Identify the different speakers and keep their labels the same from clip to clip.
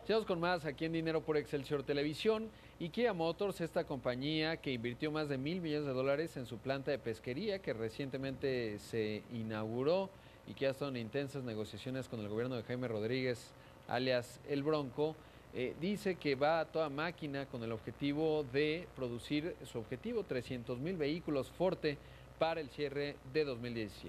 Speaker 1: Sigamos con más aquí en Dinero por Excelsior Televisión. Y Kia Motors, esta compañía que invirtió más de $1,000 millones en su planta de pesquería que recientemente se inauguró y que ha estado en intensas negociaciones con el gobierno de Jaime Rodríguez, alias El Bronco, dice que va a toda máquina con el objetivo de producir su objetivo, 300,000 vehículos Forte para el cierre de 2017.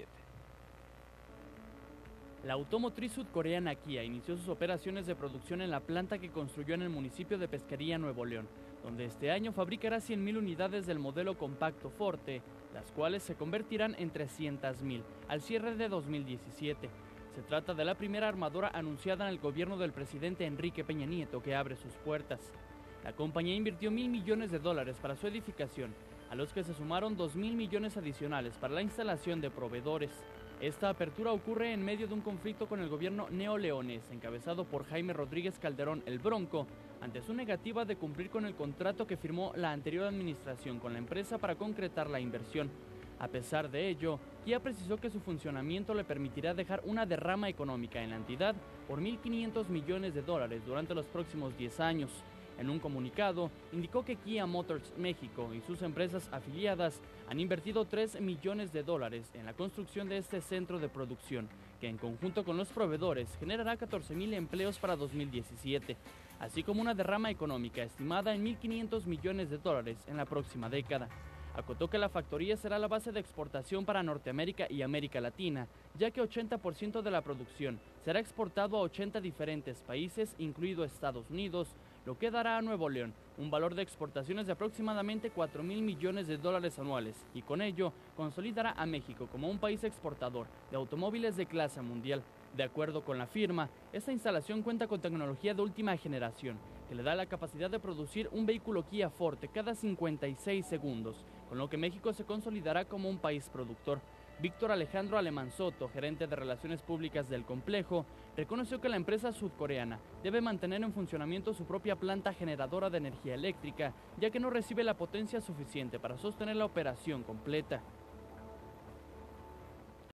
Speaker 2: La automotriz sudcoreana Kia inició sus operaciones de producción en la planta que construyó en el municipio de Pesquería, Nuevo León, donde este año fabricará 100,000 unidades del modelo compacto Forte, las cuales se convertirán en 300,000 al cierre de 2017. Se trata de la primera armadora anunciada en el gobierno del presidente Enrique Peña Nieto que abre sus puertas. La compañía invirtió $1,000 millones para su edificación, a los que se sumaron 2,000 millones adicionales para la instalación de proveedores. Esta apertura ocurre en medio de un conflicto con el gobierno neoleonés, encabezado por Jaime Rodríguez Calderón, el Bronco, ante su negativa de cumplir con el contrato que firmó la anterior administración con la empresa para concretar la inversión. A pesar de ello, Kia precisó que su funcionamiento le permitirá dejar una derrama económica en la entidad por $1,500 millones durante los próximos 10 años. En un comunicado, indicó que Kia Motors México y sus empresas afiliadas han invertido $3 millones en la construcción de este centro de producción, que en conjunto con los proveedores generará 14,000 empleos para 2017, así como una derrama económica estimada en $1,500 millones en la próxima década. Acotó que la factoría será la base de exportación para Norteamérica y América Latina, ya que 80% de la producción será exportado a 80 diferentes países, incluido Estados Unidos, lo que dará a Nuevo León un valor de exportaciones de aproximadamente $4,000 millones anuales y con ello consolidará a México como un país exportador de automóviles de clase mundial. De acuerdo con la firma, esta instalación cuenta con tecnología de última generación que le da la capacidad de producir un vehículo Kia Forte cada 56 segundos, con lo que México se consolidará como un país productor. Víctor Alejandro Alemán Soto, gerente de Relaciones Públicas del complejo, reconoció que la empresa sudcoreana debe mantener en funcionamiento su propia planta generadora de energía eléctrica, ya que no recibe la potencia suficiente para sostener la operación completa.